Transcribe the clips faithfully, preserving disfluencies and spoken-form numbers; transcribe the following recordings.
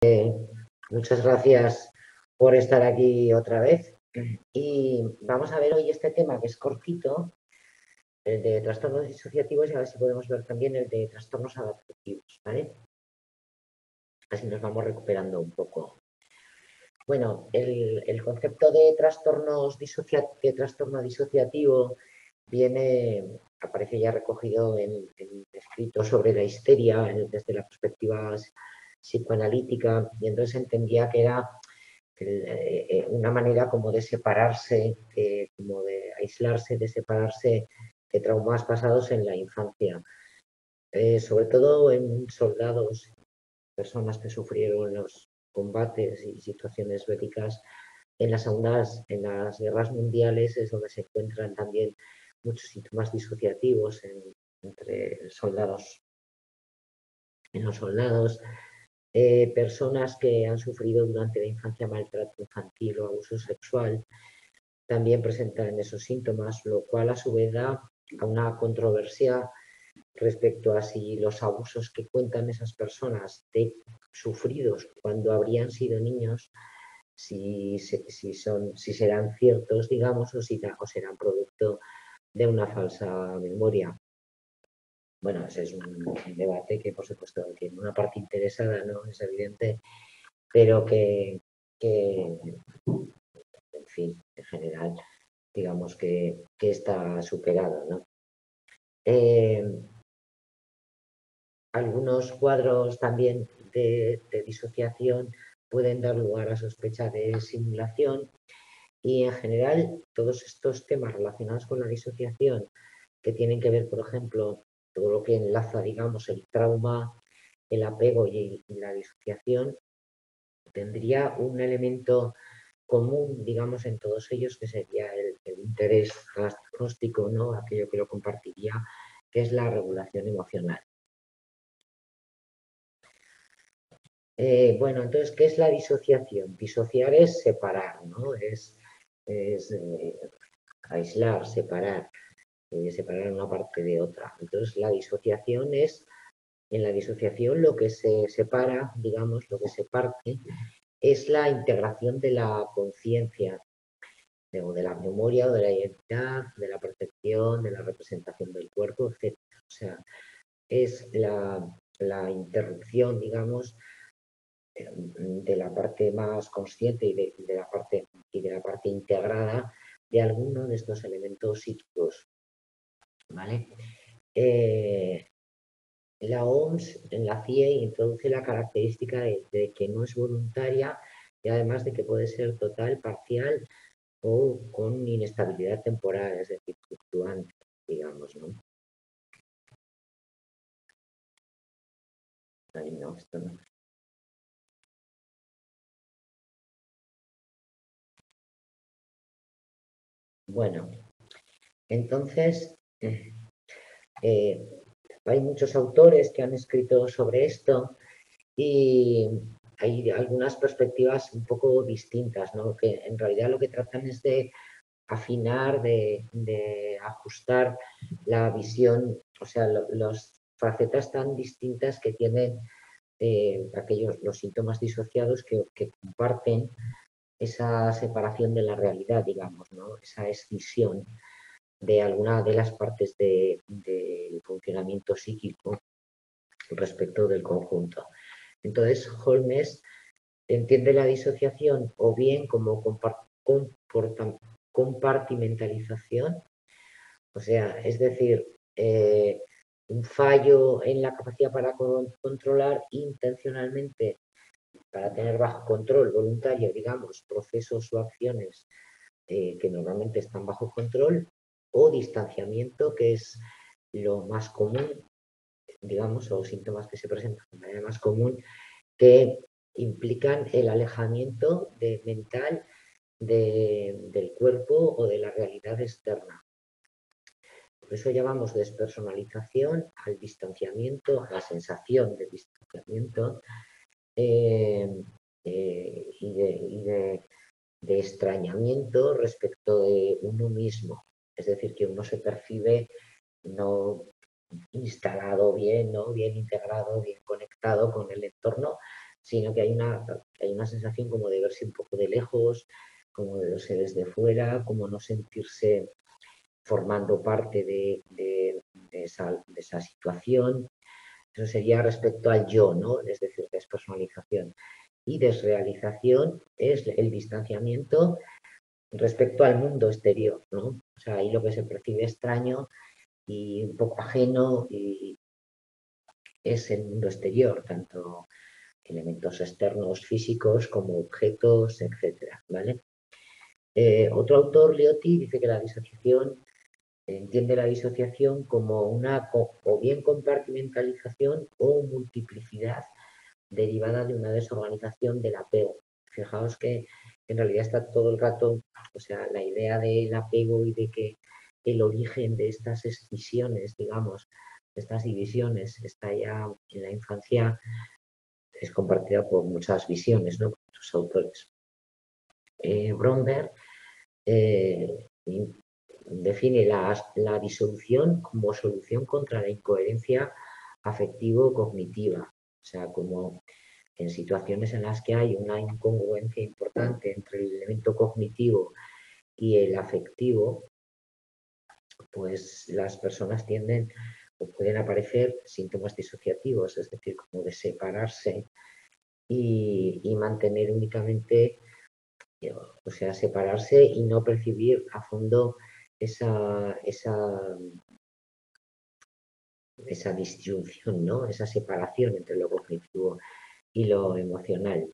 Muchas gracias por estar aquí otra vez. Y vamos a ver hoy este tema que es cortito, el de trastornos disociativos, y a ver si podemos ver también el de trastornos adaptativos, ¿vale? Así nos vamos recuperando un poco. Bueno, el, el concepto de, trastornos disocia, de trastorno disociativo viene, aparece ya recogido en, en escritos sobre la histeria en, desde la perspectiva psicoanalítica, y entonces entendía que era el, eh, una manera como de separarse, de, como de aislarse, de separarse de traumas pasados en la infancia, eh, sobre todo en soldados, personas que sufrieron los combates y situaciones bélicas en las segundas, en las guerras mundiales, es donde se encuentran también muchos síntomas disociativos en, entre soldados, en los soldados, eh, personas que han sufrido durante la infancia maltrato infantil o abuso sexual, también presentan esos síntomas, lo cual a su vez da a una controversia respecto a si los abusos que cuentan esas personas de sufridos cuando habrían sido niños, si, si, son, si serán ciertos, digamos, o, si, o serán producto de una falsa memoria. Bueno, ese es un, un debate que, por supuesto, tiene una parte interesada, ¿no? Es evidente, pero que, que en fin, en general, digamos que, que está superado, ¿no? Eh, algunos cuadros también de, de disociación pueden dar lugar a sospecha de simulación, y en general todos estos temas relacionados con la disociación que tienen que ver, por ejemplo, todo lo que enlaza, digamos, el trauma, el apego y, y la disociación, tendría un elemento común, digamos, en todos ellos, que sería el, el interés diagnóstico, ¿no? Aquello que lo compartiría, que es la regulación emocional. Eh, bueno, entonces, ¿qué es la disociación? Disociar es separar, ¿no? Es, es eh, aislar, separar, eh, separar una parte de otra. Entonces, la disociación es, en la disociación lo que se separa, digamos, lo que se parte, es la integración de la conciencia, o de la memoria, o de la identidad, de la percepción, de la representación del cuerpo, etcétera. O sea, es la, la interrupción, digamos, de la parte más consciente y de, de, la parte, y de la parte integrada de alguno de estos elementos psíquicos, ¿vale? Eh, la O M S en la C I E introduce la característica de, de que no es voluntaria, y además de que puede ser total, parcial o con inestabilidad temporal, es decir, fluctuante, digamos, ¿no? Ay, no, esto no. Bueno, entonces, eh, hay muchos autores que han escrito sobre esto, y hay algunas perspectivas un poco distintas, ¿no? Que en realidad lo que tratan es de afinar, de, de ajustar la visión, o sea, lo, las facetas tan distintas que tienen eh, aquellos, los síntomas disociados que, que comparten esa separación de la realidad, digamos, ¿no? Esa escisión de alguna de las partes del de funcionamiento psíquico respecto del conjunto. Entonces, Holmes entiende la disociación o bien como compartimentalización, o sea, es decir, eh, un fallo en la capacidad para controlar intencionalmente, para tener bajo control voluntario, digamos, procesos o acciones eh, que normalmente están bajo control, o distanciamiento, que es lo más común, digamos, o síntomas que se presentan de manera más común, que implican el alejamiento de, mental de, del cuerpo o de la realidad externa. Por eso llamamos despersonalización al distanciamiento, a la sensación de distanciamiento eh, eh, y, de, y de, de extrañamiento respecto de uno mismo. Es decir, que uno se percibe no instalado bien, ¿no? Bien integrado, bien conectado con el entorno, sino que hay una, hay una sensación como de verse un poco de lejos, como de verse desde fuera, como no sentirse formando parte de, de, de, esa, de esa situación. Eso sería respecto al yo, ¿no? Es decir, despersonalización. Y desrealización es el distanciamiento respecto al mundo exterior, ¿no? O sea, ahí lo que se percibe extraño y un poco ajeno y es el mundo exterior, tanto elementos externos físicos como objetos, etcétera, ¿vale? Eh, otro autor, Leotti, dice que la disociación entiende la disociación como una o bien compartimentalización o multiplicidad derivada de una desorganización del apego. Fijaos que en realidad está todo el rato, o sea, la idea del apego y de que el origen de estas escisiones, digamos, de estas divisiones, está ya en la infancia, es compartida por muchas visiones, ¿no? Por muchos autores. Eh, Bromberg eh, define la, la disolución como solución contra la incoherencia afectivo-cognitiva, o sea, como en situaciones en las que hay una incongruencia importante entre el elemento cognitivo y el afectivo, pues las personas tienden o pueden aparecer síntomas disociativos, es decir, como de separarse y, y mantener únicamente, o sea, separarse y no percibir a fondo esa, esa, esa disyunción, ¿no? Esa separación entre lo cognitivo y lo emocional.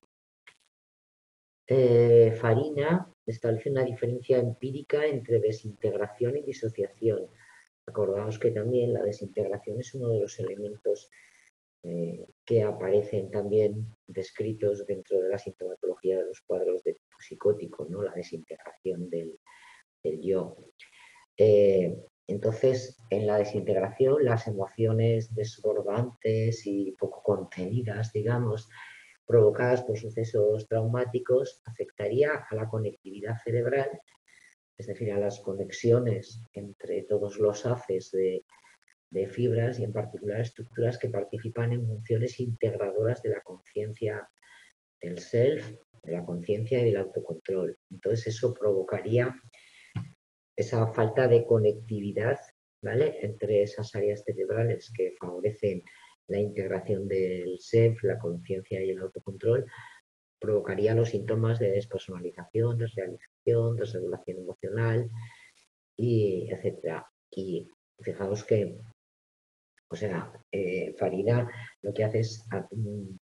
Eh, Farina establece una diferencia empírica entre desintegración y disociación. Acordaos que también la desintegración es uno de los elementos eh, que aparecen también descritos dentro de la sintomatología de los cuadros de tipo psicótico, ¿no? La desintegración del, del yo. Eh, entonces, en la desintegración, las emociones desbordantes y poco contenidas, digamos, provocadas por sucesos traumáticos, afectaría a la conectividad cerebral, es decir, a las conexiones entre todos los haces de, de fibras y en particular estructuras que participan en funciones integradoras de la conciencia del self, de la conciencia y del autocontrol. Entonces eso provocaría esa falta de conectividad, ¿vale? Entre esas áreas cerebrales que favorecen la integración del self, la conciencia y el autocontrol, provocaría los síntomas de despersonalización, desrealización, desregulación emocional, y etcétera. Y fijaos que, o sea, eh, Farina lo que hace es a, um,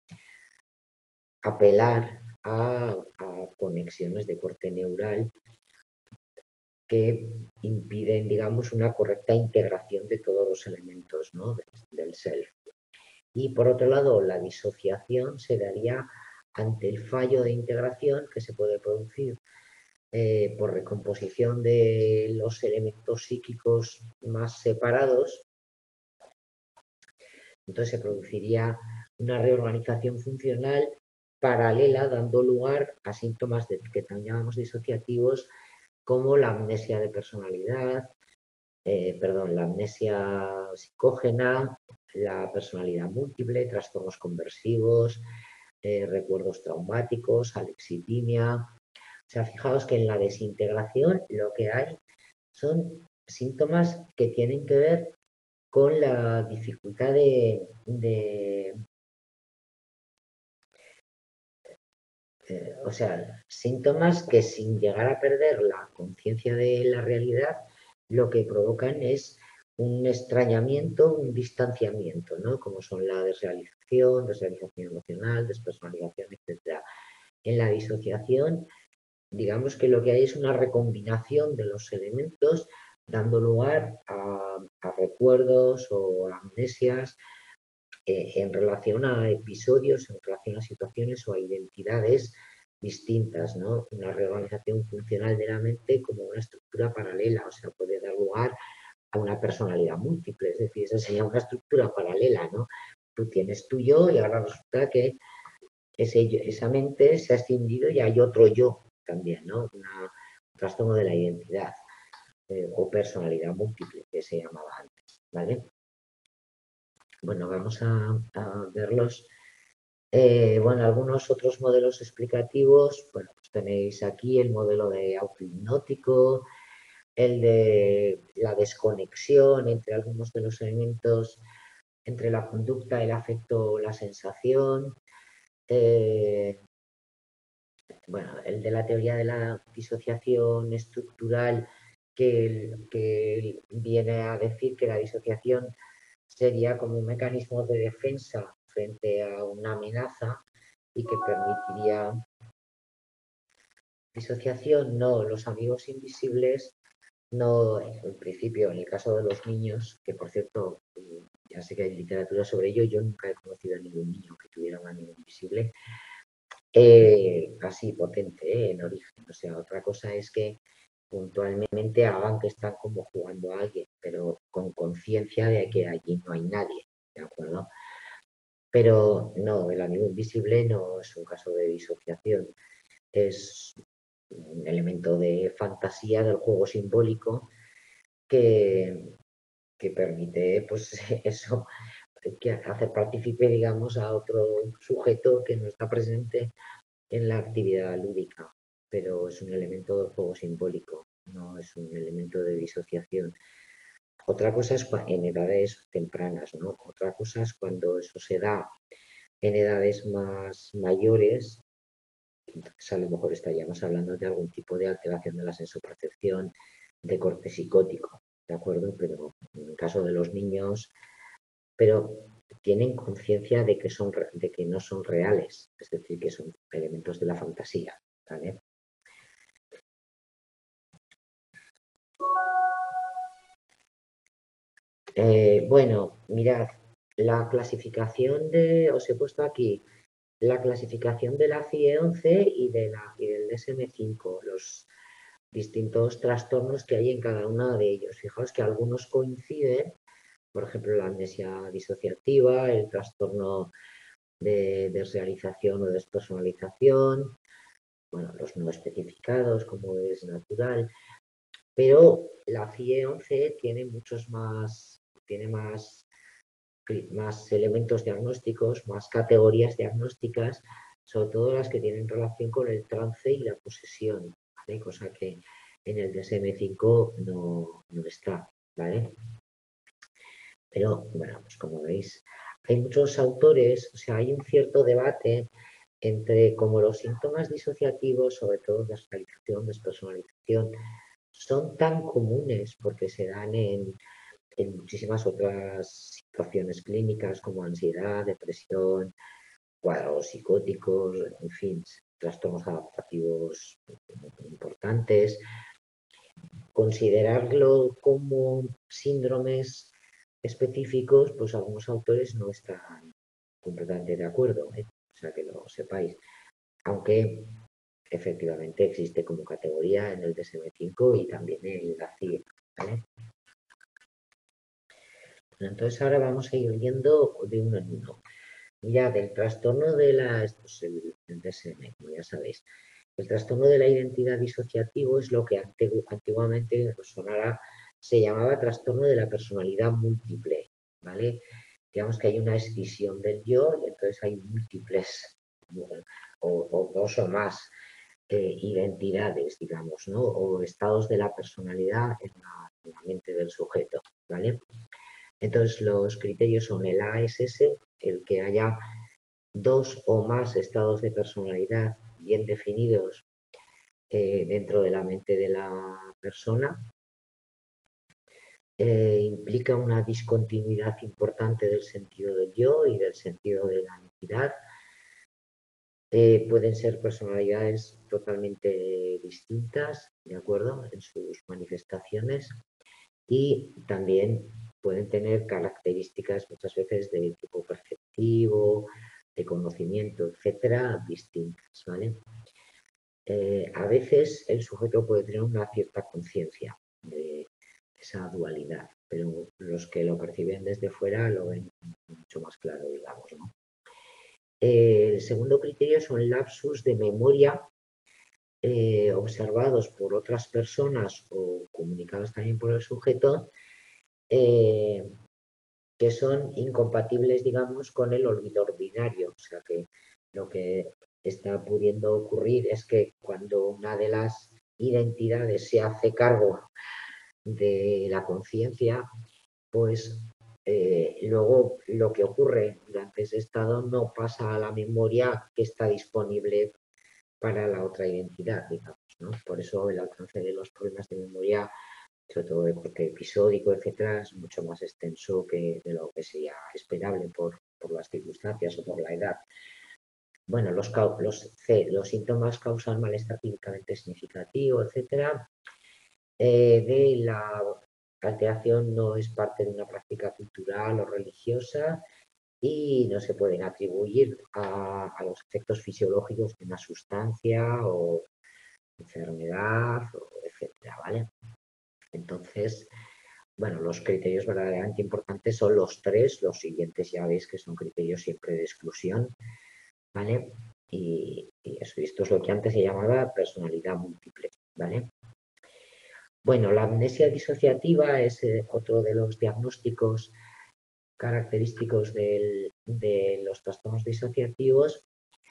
apelar a, a conexiones de corte neural que impiden, digamos, una correcta integración de todos los elementos, ¿no? del self. Y por otro lado, la disociación se daría ante el fallo de integración que se puede producir eh, por recomposición de los elementos psíquicos más separados. Entonces se produciría una reorganización funcional paralela, dando lugar a síntomas de, que también llamamos disociativos, como la amnesia de personalidad, eh, perdón, la amnesia psicógena, la personalidad múltiple, trastornos conversivos, eh, recuerdos traumáticos, alexitimia. O sea, fijaos que en la desintegración lo que hay son síntomas que tienen que ver con la dificultad de, de eh, o sea, síntomas que sin llegar a perder la conciencia de la realidad, lo que provocan es un extrañamiento, un distanciamiento, ¿no? Como son la desrealización, desrealización emocional, despersonalización, etcétera. En la disociación, digamos que lo que hay es una recombinación de los elementos, dando lugar a, a recuerdos o a amnesias eh, en relación a episodios, en relación a situaciones o a identidades distintas, ¿no? Una reorganización funcional de la mente como una estructura paralela, o sea, puede dar lugar a una personalidad múltiple, es decir, esa sería una estructura paralela, ¿no? Tú tienes tu yo y ahora resulta que ese, esa mente se ha extendido y hay otro yo también, ¿no? Una, un trastorno de la identidad eh, o personalidad múltiple que se llamaba antes, ¿vale? Bueno, vamos a, a verlos Eh, bueno, algunos otros modelos explicativos, bueno, pues tenéis aquí el modelo de autohipnótico, el de la desconexión entre algunos de los elementos, entre la conducta, el afecto o la sensación. Eh, bueno, el de la teoría de la disociación estructural, que, que viene a decir que la disociación sería como un mecanismo de defensa frente a una amenaza y que permitiría disociación, no, los amigos invisibles, no, en principio, en el caso de los niños, que por cierto, ya sé que hay literatura sobre ello, yo nunca he conocido a ningún niño que tuviera un amigo invisible, eh, así potente eh, en origen. O sea, otra cosa es que puntualmente hagan que están como jugando a alguien, pero con conciencia de que allí no hay nadie, ¿de acuerdo? Pero no, el amigo invisible no es un caso de disociación, es un elemento de fantasía del juego simbólico que, que permite, pues eso, que hacer partícipe, digamos, a otro sujeto que no está presente en la actividad lúdica, pero es un elemento del juego simbólico, no es un elemento de disociación. Otra cosa es en edades tempranas, ¿no? Otra cosa es cuando eso se da en edades más mayores, entonces a lo mejor estaríamos hablando de algún tipo de alteración de la sensopercepción de corte psicótico, ¿de acuerdo? Pero en el caso de los niños, pero tienen conciencia de que son de que no son reales, es decir, que son elementos de la fantasía, ¿vale? Eh, bueno, mirad, la clasificación de, os he puesto aquí la clasificación de la C I E once y, de la, y del D S M cinco, los distintos trastornos que hay en cada uno de ellos. Fijaos que algunos coinciden, por ejemplo, la amnesia disociativa, el trastorno de desrealización o despersonalización, bueno, los no especificados, como es natural, pero la C I E once tiene muchos más, tiene más, más elementos diagnósticos, más categorías diagnósticas, sobre todo las que tienen relación con el trance y la posesión, ¿vale? Cosa que en el D S M cinco no, no está, ¿vale? Pero, bueno, pues como veis, hay muchos autores, o sea, hay un cierto debate entre cómo los síntomas disociativos, sobre todo desrealización, despersonalización, son tan comunes porque se dan en, en muchísimas otras situaciones clínicas como ansiedad, depresión, cuadros psicóticos, en fin, trastornos adaptativos importantes. Considerarlo como síndromes específicos, pues algunos autores no están completamente de acuerdo, ¿eh? O sea, que lo sepáis. Aunque efectivamente existe como categoría en el D S M cinco y también en la C I E, ¿vale? Entonces ahora vamos a ir viendo de uno en uno. Ya del trastorno de la, esto es el, el D S M, como ya sabéis. El trastorno de la identidad disociativo es lo que antiguamente os sonará, se llamaba trastorno de la personalidad múltiple, ¿vale? Digamos que hay una escisión del yo y entonces hay múltiples o, o dos o más eh, identidades, digamos, ¿no? O estados de la personalidad en la, en la mente del sujeto, ¿vale? Entonces los criterios son el A S S, el que haya dos o más estados de personalidad bien definidos eh, dentro de la mente de la persona. Eh, implica una discontinuidad importante del sentido del yo y del sentido de la entidad. Eh, pueden ser personalidades totalmente distintas, ¿de acuerdo? En sus manifestaciones y también pueden tener características muchas veces de tipo perceptivo, de conocimiento, etcétera, distintas, ¿vale? Eh, a veces el sujeto puede tener una cierta conciencia de esa dualidad, pero los que lo perciben desde fuera lo ven mucho más claro, digamos, ¿no? Eh, el segundo criterio son lapsus de memoria eh, observados por otras personas o comunicados también por el sujeto, eh, que son incompatibles, digamos, con el olvido ordinario. O sea que lo que está pudiendo ocurrir es que cuando una de las identidades se hace cargo de la conciencia, pues eh, luego lo que ocurre durante ese estado no pasa a la memoria que está disponible para la otra identidad, digamos, ¿no? Por eso el alcance de los problemas de memoria, sobre todo de corte episódico, etcétera, es mucho más extenso que de lo que sería esperable por, por las circunstancias o por la edad. Bueno, los, los, los síntomas causan malestar clínicamente significativo, etcétera. Eh, de la alteración no es parte de una práctica cultural o religiosa y no se pueden atribuir a, a los efectos fisiológicos de una sustancia o enfermedad, o etcétera, ¿vale? Entonces, bueno, los criterios verdaderamente importantes son los tres, los siguientes ya veis que son criterios siempre de exclusión, ¿vale? Y, y eso, esto es lo que antes se llamaba personalidad múltiple, ¿vale? Bueno, la amnesia disociativa es eh, otro de los diagnósticos característicos del, de los trastornos disociativos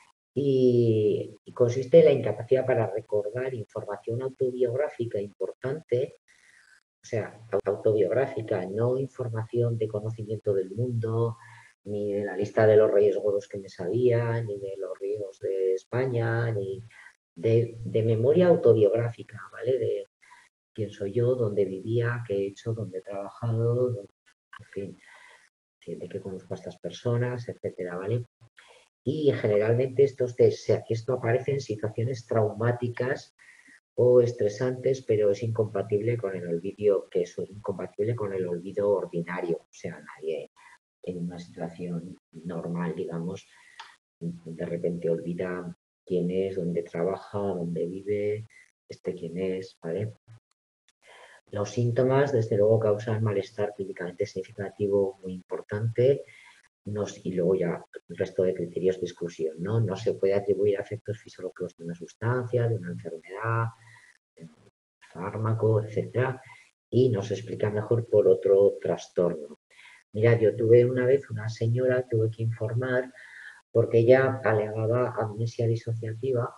y, y consiste en la incapacidad para recordar información autobiográfica importante, o sea, autobiográfica, no información de conocimiento del mundo, ni de la lista de los reyes godos que me sabía, ni de los ríos de España, ni de, de memoria autobiográfica, ¿vale? De quién soy yo, dónde vivía, qué he hecho, dónde he trabajado, dónde, en fin, de que conozco a estas personas, etcétera, ¿vale? Y generalmente estos test, esto aparece en situaciones traumáticas o estresantes, pero es incompatible con el olvido, que es incompatible con el olvido ordinario. O sea, nadie en una situación normal, digamos, de repente olvida quién es, dónde trabaja, dónde vive, este quién es, ¿vale? Los síntomas, desde luego, causan malestar clínicamente significativo muy importante. Nos, y luego ya el resto de criterios de exclusión, ¿no? No se puede atribuir a efectos fisiológicos de una sustancia, de una enfermedad, de un fármaco, etcétera. Y nos explica mejor por otro trastorno. Mira, yo tuve una vez una señora, tuve que informar porque ella alegaba amnesia disociativa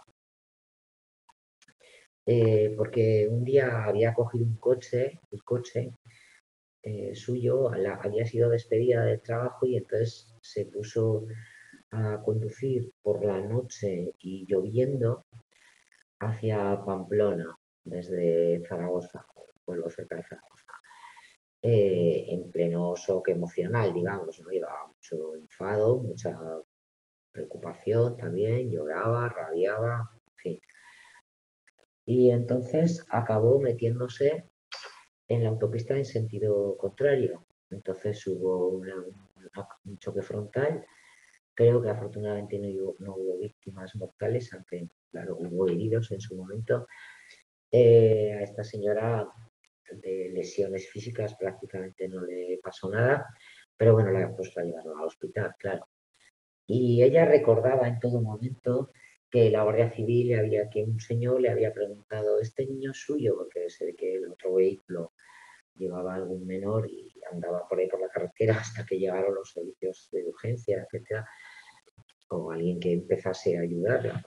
eh, porque un día había cogido un coche, el coche eh, suyo, la, había sido despedida del trabajo y entonces se puso a conducir por la noche y lloviendo hacia Pamplona, desde Zaragoza, pueblo cerca de Zaragoza, eh, en pleno shock emocional, digamos, ¿no? Llevaba mucho enfado, mucha preocupación también, lloraba, rabiaba, en fin. Y entonces acabó metiéndose en la autopista en sentido contrario. Entonces hubo una, una, un choque frontal. Creo que afortunadamente no hubo, no hubo víctimas mortales, aunque, claro, hubo heridos en su momento. Eh, a esta señora de lesiones físicas prácticamente no le pasó nada, pero bueno, la, pues la llevaron al hospital, claro. Y ella recordaba en todo momento que la Guardia Civil le había, que un señor le había preguntado, ¿este niño es suyo? Porque sé que el otro vehículo llevaba algún menor y andaba por ahí por la carretera hasta que llegaron los servicios de urgencia, etcétera, o alguien que empezase a ayudarla.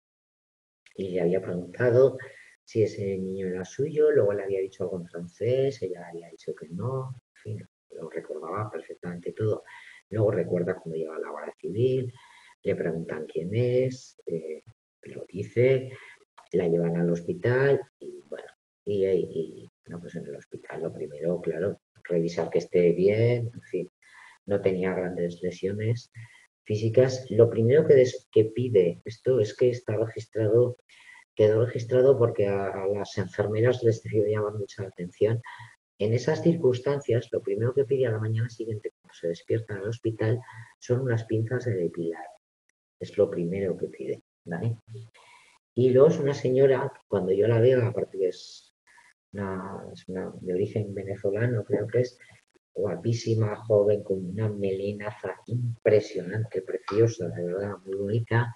Y le había preguntado si ese niño era suyo, luego le había dicho algo en francés, ella había dicho que no, en fin, lo recordaba perfectamente todo. Luego recuerda cuando llega la Guardia Civil, le preguntan quién es, eh, lo dice, la llevan al hospital y bueno, y, y no, pues en el hospital lo primero, claro, revisar que esté bien, en fin, no tenía grandes lesiones físicas. Lo primero que, des, que pide esto es que está registrado, quedó registrado porque a, a las enfermeras les debió llamar mucha atención. En esas circunstancias, lo primero que pide a la mañana siguiente, cuando se despierta en el hospital, son unas pinzas de depilar. Es lo primero que pide, ¿vale? Y luego es una señora, cuando yo la veo, aparte que es una, es una de origen venezolano, creo que es guapísima, joven, con una melenaza impresionante, preciosa, de verdad, muy bonita,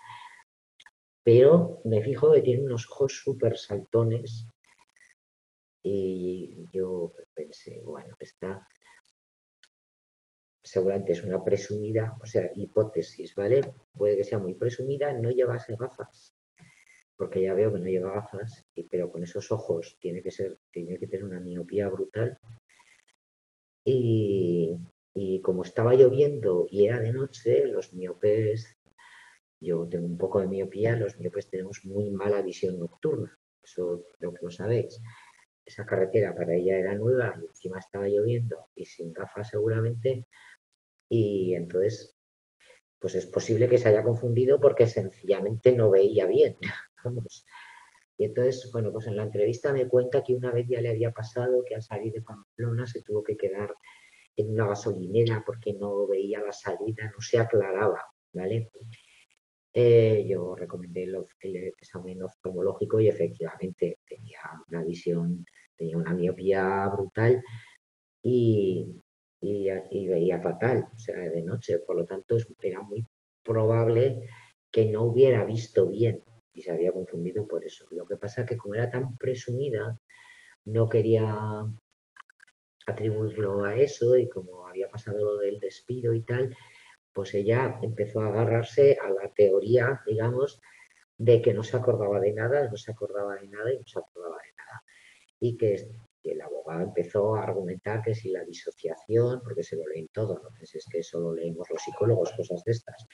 pero me fijo que tiene unos ojos súper saltones y yo pensé, bueno, está seguramente es una presumida, o sea, hipótesis, ¿vale? Puede que sea muy presumida, no llevase gafas, porque ya veo que no lleva gafas, pero con esos ojos tiene que ser, tiene que tener una miopía brutal. Y, y como estaba lloviendo y era de noche, los miopes, yo tengo un poco de miopía, los miopes tenemos muy mala visión nocturna, eso creo que lo sabéis. Esa carretera para ella era nueva y encima estaba lloviendo y sin gafas seguramente, y entonces pues es posible que se haya confundido porque sencillamente no veía bien. Vamos. Y entonces, bueno, pues en la entrevista me cuenta que una vez ya le había pasado que al salir de Pamplona se tuvo que quedar en una gasolinera porque no veía la salida, no se aclaraba, ¿vale? Eh, yo recomendé el, el examen oftalmológico y efectivamente tenía una visión, tenía una miopía brutal y, y, y veía fatal, o sea, de noche. Por lo tanto, era muy probable que no hubiera visto bien y se había confundido por eso. Lo que pasa es que como era tan presumida, no quería atribuirlo a eso y como había pasado lo del despido y tal, pues ella empezó a agarrarse a la teoría, digamos, de que no se acordaba de nada, no se acordaba de nada y no se acordaba de nada. Y que, que el abogado empezó a argumentar que si la disociación, porque se lo leen todo, ¿no? Pues es que solo leemos los psicólogos cosas de estas.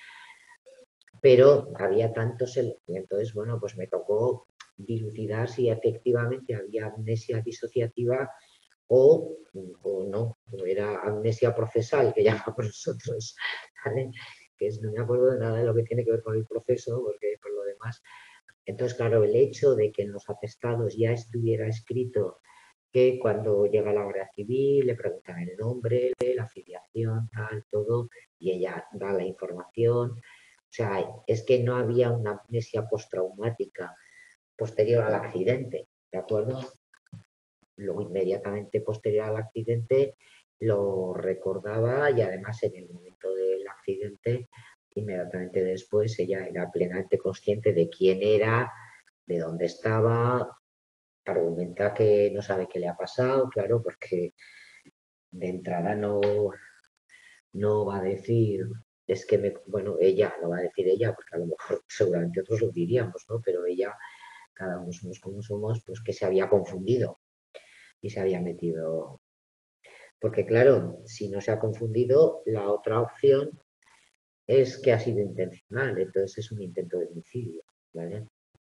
Pero había tantos, entonces, bueno, pues me tocó dilucidar si efectivamente había amnesia disociativa o, o no, o era amnesia procesal, que llamamos nosotros, ¿vale? Que es, no me acuerdo de nada de lo que tiene que ver con el proceso, porque por lo demás. Entonces, claro, el hecho de que en los atestados ya estuviera escrito que cuando llega la Guardia Civil le preguntan el nombre, la afiliación, tal, todo, y ella da la información. O sea, es que no había una amnesia postraumática posterior al accidente, ¿de acuerdo? Lo inmediatamente posterior al accidente lo recordaba y además en el momento del accidente, inmediatamente después, ella era plenamente consciente de quién era, de dónde estaba, argumenta que no sabe qué le ha pasado, claro, porque de entrada no, no va a decir, es que me, bueno, ella, no va a decir ella, porque a lo mejor seguramente otros lo diríamos, ¿no? Pero ella, cada uno somos como somos, pues que se había confundido y se había metido. Porque claro, si no se ha confundido, la otra opción es que ha sido intencional, entonces es un intento de homicidio, ¿vale?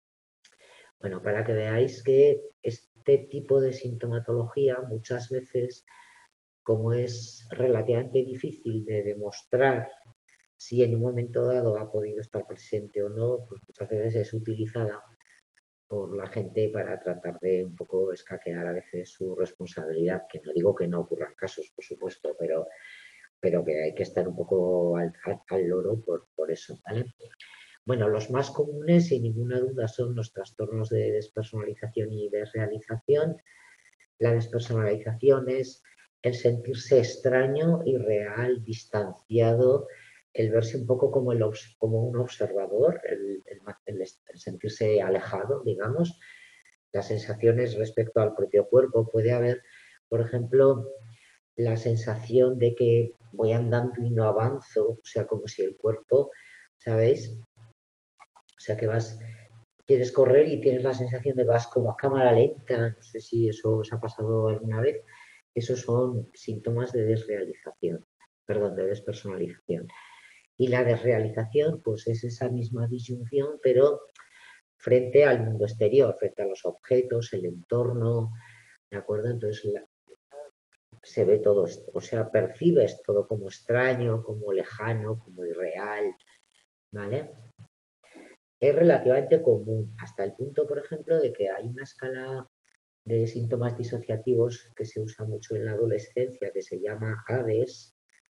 Bueno, para que veáis que este tipo de sintomatología muchas veces, como es relativamente difícil de demostrar si en un momento dado ha podido estar presente o no, pues muchas veces es utilizada por la gente para tratar de un poco escaquear a veces su responsabilidad, que no digo que no ocurran casos, por supuesto, pero, pero que hay que estar un poco al, al, al loro por, por eso, ¿vale? Bueno, los más comunes, sin ninguna duda, son los trastornos de despersonalización y desrealización. La despersonalización es el sentirse extraño, irreal, distanciado, el verse un poco como, el, como un observador, el, el, el, el sentirse alejado, digamos. Las sensaciones respecto al propio cuerpo. Puede haber, por ejemplo, la sensación de que voy andando y no avanzo, o sea, como si el cuerpo, ¿sabéis? O sea, que vas, quieres correr y tienes la sensación de que vas como a cámara lenta, no sé si eso os ha pasado alguna vez. Esos son síntomas de desrealización, perdón, de despersonalización. Y la desrealización, pues es esa misma disyunción, pero frente al mundo exterior, frente a los objetos, el entorno, ¿de acuerdo? Entonces la, se ve todo, o sea, percibes todo como extraño, como lejano, como irreal, ¿vale? Es relativamente común, hasta el punto, por ejemplo, de que hay una escala de síntomas disociativos que se usa mucho en la adolescencia, que se llama A D E S,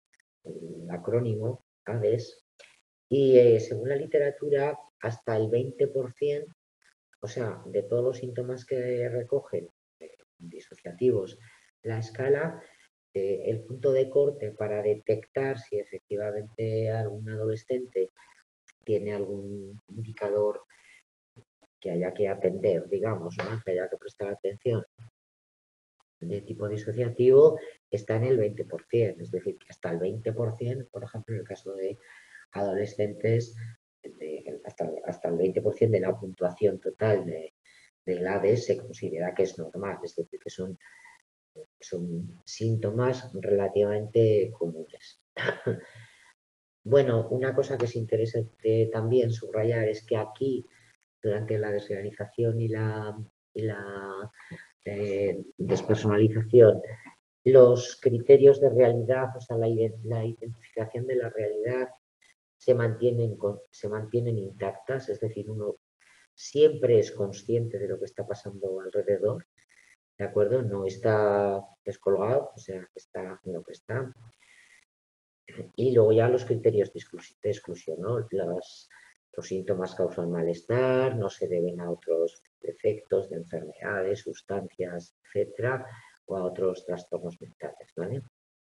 el acrónimo A D E S, y eh, según la literatura, hasta el veinte por ciento, o sea, de todos los síntomas que recogen eh, disociativos, la escala, eh, el punto de corte para detectar si efectivamente algún adolescente tiene algún indicador que haya que atender, digamos, ¿no? Que haya que prestar atención, de tipo disociativo está en el veinte por ciento, es decir, que hasta el veinte por ciento, por ejemplo, en el caso de adolescentes, de, hasta, hasta el veinte por ciento de la puntuación total de, del A D E se considera que es normal, es decir, que son, son síntomas relativamente comunes. Bueno, una cosa que es interesante también subrayar es que aquí, durante la desrealización y la, y la eh, despersonalización, los criterios de realidad, o sea, la, la identificación de la realidad se mantienen, se mantienen intactas, es decir, uno siempre es consciente de lo que está pasando alrededor, ¿de acuerdo? No está descolgado, o sea, está en lo que está. Y luego ya los criterios de, exclus de exclusión, ¿no? Los, los síntomas causan malestar, no se deben a otros efectos de enfermedades, sustancias, etcétera, o a otros trastornos mentales, ¿vale?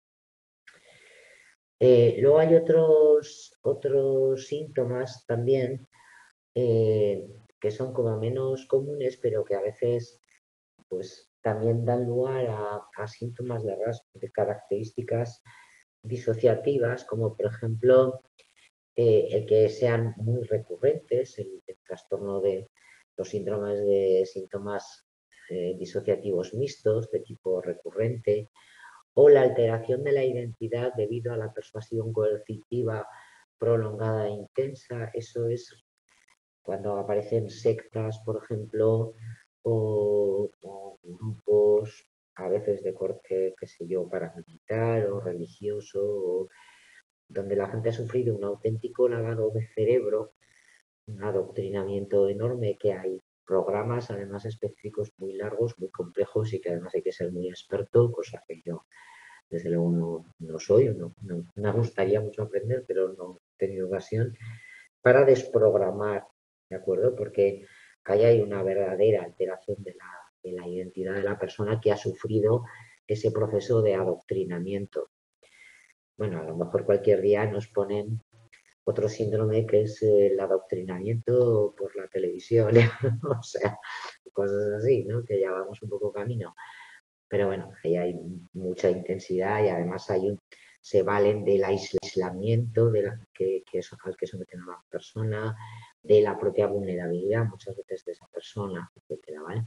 Eh, luego hay otros, otros síntomas también eh, que son como menos comunes, pero que a veces pues, también dan lugar a, a síntomas de, de características disociativas, como por ejemplo eh, el que sean muy recurrentes, el, el trastorno de los síndromes de síntomas eh, disociativos mixtos de tipo recurrente, o la alteración de la identidad debido a la persuasión coercitiva prolongada e intensa. Eso es cuando aparecen sectas, por ejemplo, o, o grupos a veces de corte, qué sé yo, paramilitar o religioso, o donde la gente ha sufrido un auténtico lavado de cerebro, un adoctrinamiento enorme, que hay programas además específicos muy largos, muy complejos y que además hay que ser muy experto, cosa que yo desde luego no, no soy, no, no, me gustaría mucho aprender, pero no he tenido ocasión, para desprogramar, ¿de acuerdo? Porque ahí hay una verdadera alteración de la, de la identidad de la persona que ha sufrido ese proceso de adoctrinamiento. Bueno, a lo mejor cualquier día nos ponen otro síndrome que es el adoctrinamiento por la televisión, o sea, cosas así, ¿no? Que ya vamos un poco camino. Pero bueno, ahí hay mucha intensidad y además hay un, se valen del aislamiento de la, que, que es, al que someten a la persona, de la propia vulnerabilidad muchas veces de esa persona, etcétera, ¿vale?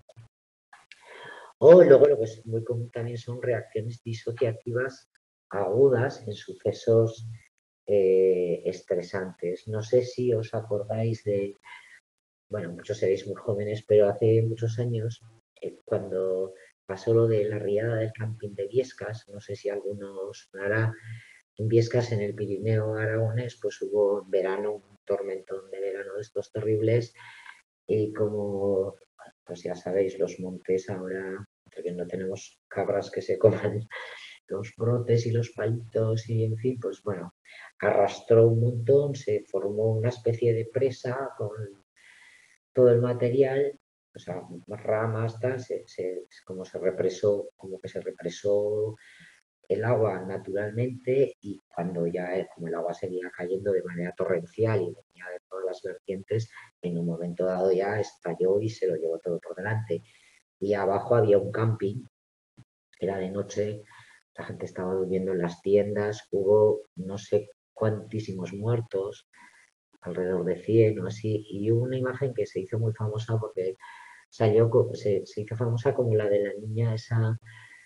O luego lo que es muy común también son reacciones disociativas agudas en sucesos eh, estresantes. No sé si os acordáis de, bueno, muchos seréis muy jóvenes, pero hace muchos años, eh, cuando pasó lo de la riada del camping de Biescas, no sé si alguno os sonará, en Biescas, en el Pirineo aragonés, pues hubo en verano un tormentón de verano de estos terribles y como, pues ya sabéis, los montes ahora, porque no tenemos cabras que se coman los brotes y los palitos y en fin, pues bueno, arrastró un montón, se formó una especie de presa con todo el material, o sea, ramas, tal, se, se, como se represó, como que se represó el agua naturalmente y cuando ya como el agua seguía cayendo de manera torrencial y venía de todas las vertientes, en un momento dado ya estalló y se lo llevó todo por delante. Y abajo había un camping, era de noche, la gente estaba durmiendo en las tiendas, hubo no sé cuantísimos muertos, alrededor de cien o así, y hubo una imagen que se hizo muy famosa porque salió, se, se hizo famosa como la de la niña esa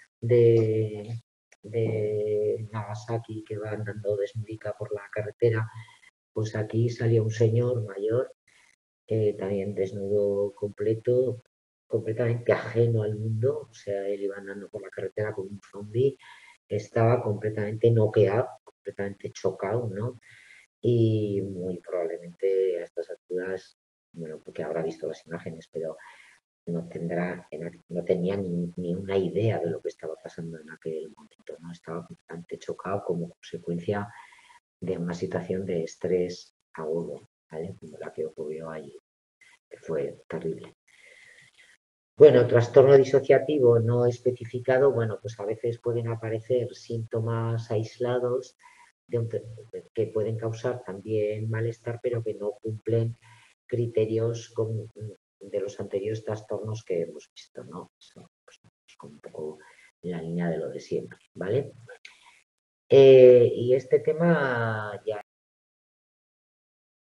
de, de Nagasaki que va andando desnudica por la carretera, pues aquí salió un señor mayor, eh, también desnudo completo, completamente ajeno al mundo, o sea, él iba andando por la carretera como un zombie, estaba completamente noqueado, completamente chocado, ¿no? Y muy probablemente a estas alturas, bueno, porque habrá visto las imágenes, pero no tendrá, no tenía ni, ni, una idea de lo que estaba pasando en aquel momento, ¿no? Estaba bastante chocado como consecuencia de una situación de estrés agudo, ¿vale? Como la que ocurrió allí, que fue terrible. Bueno, trastorno disociativo no especificado, bueno, pues a veces pueden aparecer síntomas aislados de un, que pueden causar también malestar, pero que no cumplen criterios con, de los anteriores trastornos que hemos visto, ¿no? Eso, pues, es como un poco en la línea de lo de siempre, ¿vale? Eh, y este tema ya